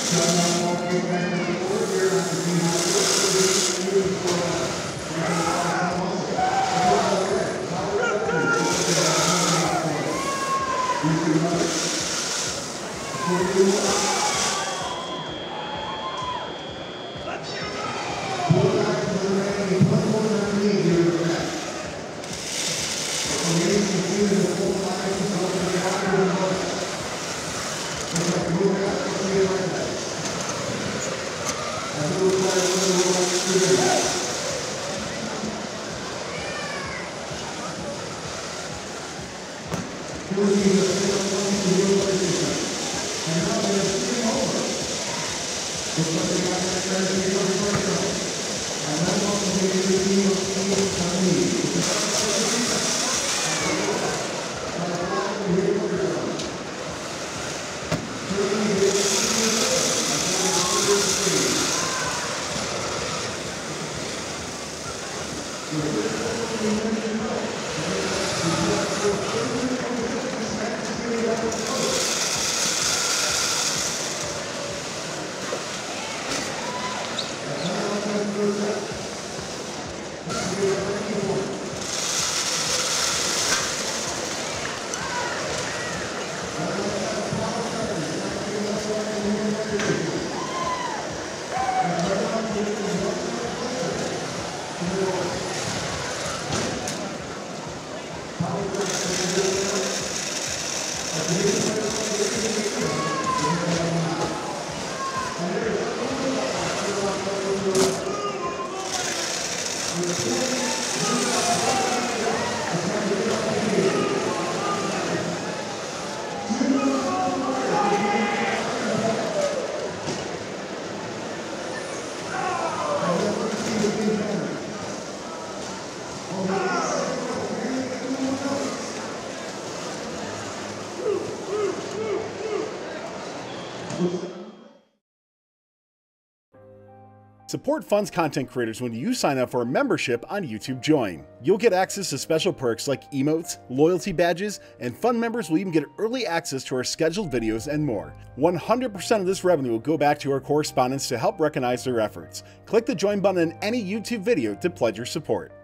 Support funds content creators when you sign up for a membership on YouTube Join. You'll get access to special perks like emotes, loyalty badges, and fund members will even get early access to our scheduled videos and more. 100% of this revenue will go back to our correspondents to help recognize their efforts. Click the join button in any YouTube video to pledge your support.